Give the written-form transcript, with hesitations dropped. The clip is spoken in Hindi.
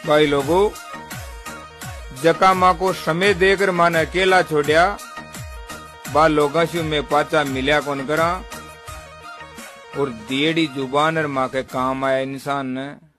भाई लोगों, जका माँ को समय देकर माने अकेला छोड़िया, बा लोगा से मैं पाचा मिलिया कौन करा। और दियड़ी जुबान और माँ के काम आया इंसान ने।